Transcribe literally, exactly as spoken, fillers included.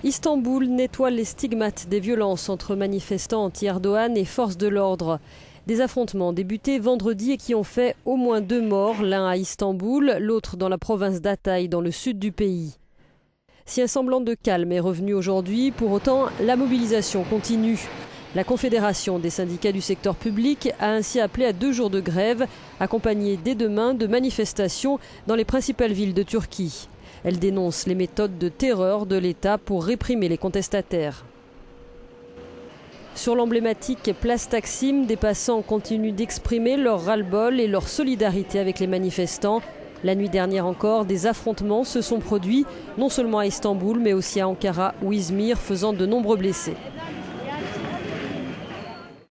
Istanbul nettoie les stigmates des violences entre manifestants anti-Erdogan et forces de l'ordre. Des affrontements débutés vendredi et qui ont fait au moins deux morts, l'un à Istanbul, l'autre dans la province d'Hatay, dans le sud du pays. Si un semblant de calme est revenu aujourd'hui, pour autant, la mobilisation continue. La Confédération des syndicats du secteur public a ainsi appelé à deux jours de grève, accompagnés dès demain de manifestations dans les principales villes de Turquie. Elle dénonce les méthodes de terreur de l'État pour réprimer les contestataires. Sur l'emblématique place Taksim, des passants continuent d'exprimer leur ras-le-bol et leur solidarité avec les manifestants. La nuit dernière encore, des affrontements se sont produits, non seulement à Istanbul, mais aussi à Ankara ou Izmir, faisant de nombreux blessés.